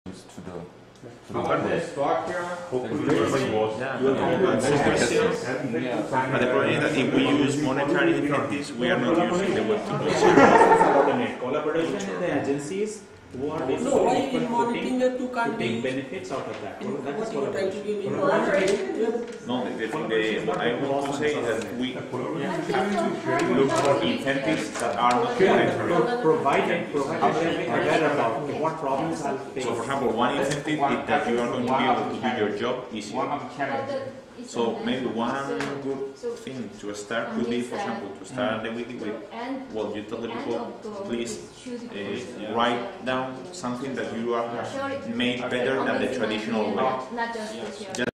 to the Hopefully everybody was. But the problem is that if we use monetary incentives, we are not using the web technology. Collaboration with the agencies who are to take benefits out of that. That is collaboration. No, what I want to say is that we have to look for incentives that are not monetary. Provide aware about what problems I'll face. So, for example, one incentive is that you are going to be able to do your job easier. So maybe one good thing to start could be, for example, to start the wiki with, well, you tell the people, please write down something that you have made better than the traditional way.